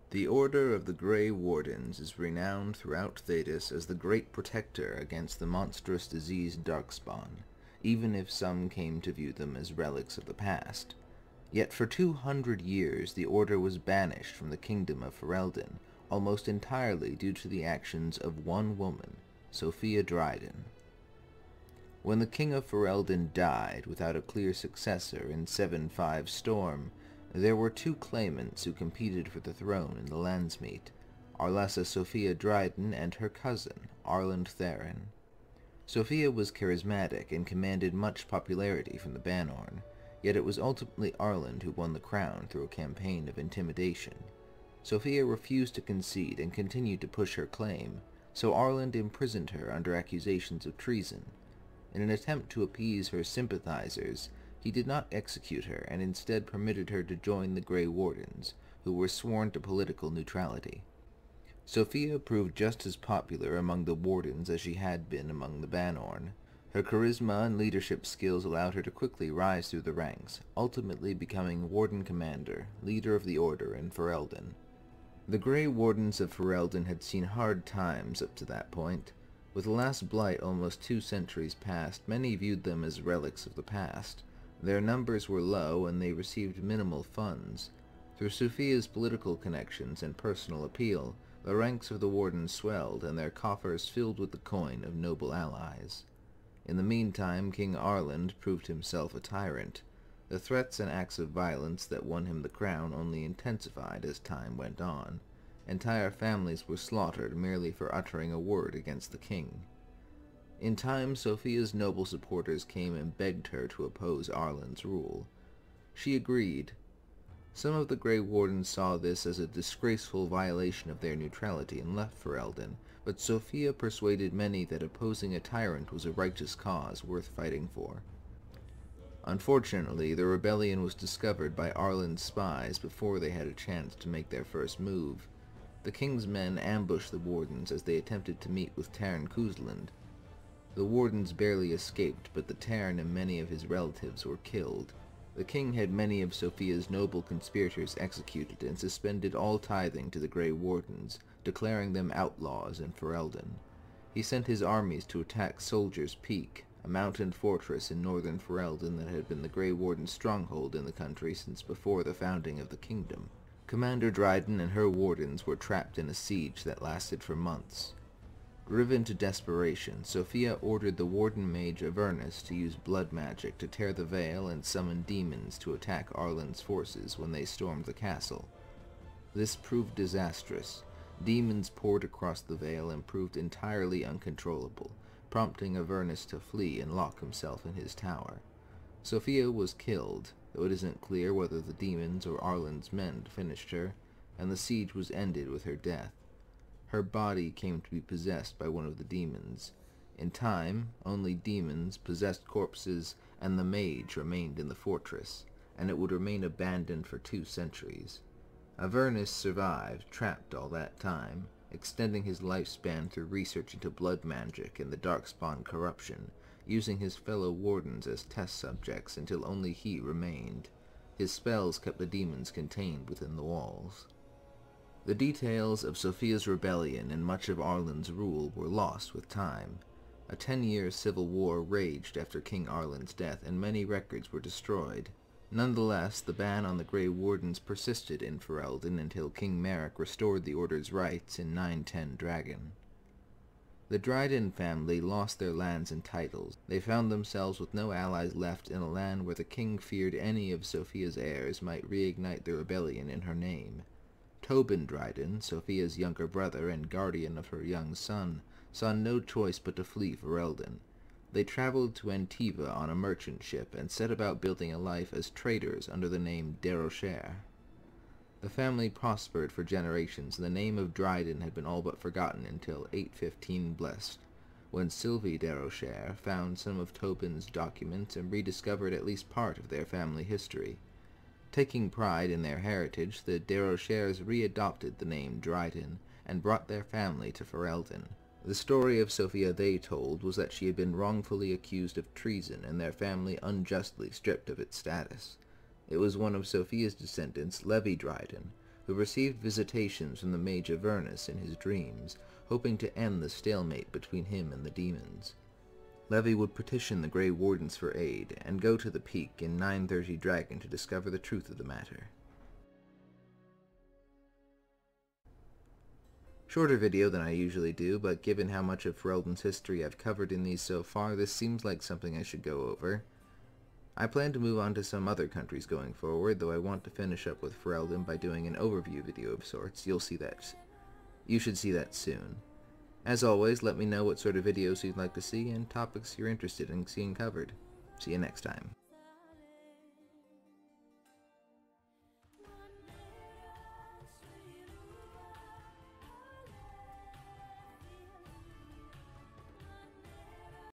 The Order of the Grey Wardens is renowned throughout Thedas as the great protector against the monstrous disease Darkspawn, even if some came to view them as relics of the past. Yet for 200 years the Order was banished from the kingdom of Ferelden, almost entirely due to the actions of one woman, Sophia Dryden. When the king of Ferelden died without a clear successor in 7-5 Storm, there were two claimants who competed for the throne in the Landsmeet, Arlessa Sophia Dryden and her cousin, Arland Theron. Sophia was charismatic and commanded much popularity from the Banorn, yet it was ultimately Arland who won the crown through a campaign of intimidation. Sophia refused to concede and continued to push her claim, so Arland imprisoned her under accusations of treason. In an attempt to appease her sympathizers, he did not execute her and instead permitted her to join the Grey Wardens, who were sworn to political neutrality. Sophia proved just as popular among the Wardens as she had been among the Banorn. Her charisma and leadership skills allowed her to quickly rise through the ranks, ultimately becoming Warden Commander, leader of the Order in Ferelden. The Grey Wardens of Ferelden had seen hard times up to that point. With the last blight almost 2 centuries past, many viewed them as relics of the past. Their numbers were low and they received minimal funds. Through Sophia's political connections and personal appeal, the ranks of the Wardens swelled and their coffers filled with the coin of noble allies. In the meantime, King Arland proved himself a tyrant. The threats and acts of violence that won him the crown only intensified as time went on. Entire families were slaughtered merely for uttering a word against the king. In time, Sophia's noble supporters came and begged her to oppose Arland's rule. She agreed. Some of the Grey Wardens saw this as a disgraceful violation of their neutrality and left Ferelden, but Sophia persuaded many that opposing a tyrant was a righteous cause worth fighting for. Unfortunately, the rebellion was discovered by Arland's spies before they had a chance to make their first move. The king's men ambushed the Wardens as they attempted to meet with Tairn Kuzland. The Wardens barely escaped, but the Tairn and many of his relatives were killed. The king had many of Sophia's noble conspirators executed and suspended all tithing to the Grey Wardens, declaring them outlaws in Ferelden. He sent his armies to attack Soldier's Peak, a mountain fortress in northern Ferelden that had been the Grey Warden's stronghold in the country since before the founding of the kingdom. Commander Dryden and her Wardens were trapped in a siege that lasted for months. Driven to desperation, Sophia ordered the Warden mage Avernus to use blood magic to tear the veil and summon demons to attack Arland's forces when they stormed the castle. This proved disastrous. Demons poured across the veil and proved entirely uncontrollable, prompting Avernus to flee and lock himself in his tower. Sophia was killed, though it isn't clear whether the demons or Arland's men finished her, and the siege was ended with her death. Her body came to be possessed by one of the demons. In time, only demons, possessed corpses, and the mage remained in the fortress, and it would remain abandoned for 2 centuries. Avernus survived, trapped all that time, extending his lifespan through research into blood magic and the Darkspawn corruption, using his fellow Wardens as test subjects until only he remained. His spells kept the demons contained within the walls. The details of Sophia's rebellion and much of Arland's rule were lost with time. A 10-year civil war raged after King Arland's death, and many records were destroyed. Nonetheless, the ban on the Grey Wardens persisted in Ferelden until King Merrick restored the Order's rights in 910 Dragon. The Dryden family lost their lands and titles. They found themselves with no allies left in a land where the king feared any of Sophia's heirs might reignite the rebellion in her name. Tobin Dryden, Sophia's younger brother and guardian of her young son, saw no choice but to flee Ferelden. They traveled to Antiva on a merchant ship and set about building a life as traders under the name de Rocher. The family prospered for generations, and the name of Dryden had been all but forgotten until 815 Blessed, when Sylvie de Rocher found some of Tobin's documents and rediscovered at least part of their family history. Taking pride in their heritage, the de Rochers readopted the name Dryden and brought their family to Ferelden. The story of Sophia they told was that she had been wrongfully accused of treason and their family unjustly stripped of its status. It was one of Sophia's descendants, Levi Dryden, who received visitations from the Mage Avernus in his dreams, hoping to end the stalemate between him and the demons. Levi would petition the Grey Wardens for aid, and go to the peak in 930 Dragon to discover the truth of the matter. Shorter video than I usually do, but given how much of Ferelden's history I've covered in these so far, this seems like something I should go over. I plan to move on to some other countries going forward, though I want to finish up with Ferelden by doing an overview video of sorts. You should see that soon. As always, let me know what sort of videos you'd like to see and topics you're interested in seeing covered. See you next time.